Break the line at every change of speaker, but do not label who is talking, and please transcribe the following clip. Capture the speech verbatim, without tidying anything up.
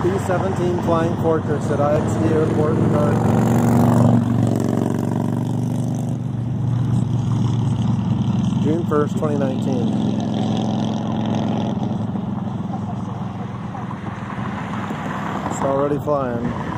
B seventeen Flying Fortress at I X D Airport in Garden. June first, twenty nineteen. It's already flying.